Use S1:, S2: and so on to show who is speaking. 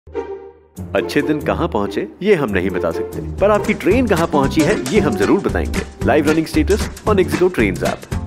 S1: अच्छे दिन कहां पहुंचे ये हम नहीं बता सकते, पर आपकी ट्रेन कहां पहुंची है ये हम जरूर बताएंगे। Live running status on ixigo trains app.